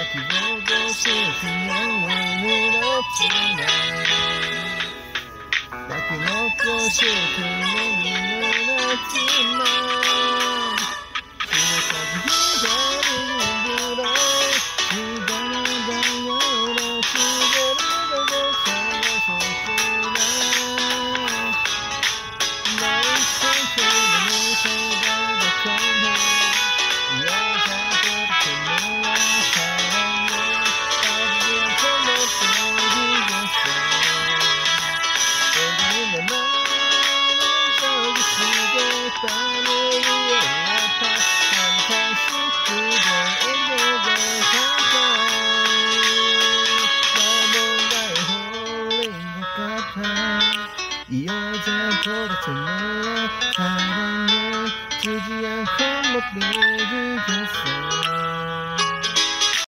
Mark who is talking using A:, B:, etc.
A: 다시 보고 싶은 영원은 없지만 다시 먹고 싶은 영원은 없지만 지금까지 기다리는 대로 시간을 달려라 시간을 가고 살아섰구나 나의 상처는 무서워도 전해 이 여자보다 더 너의 사랑을 주지 않고 못 빌리겠어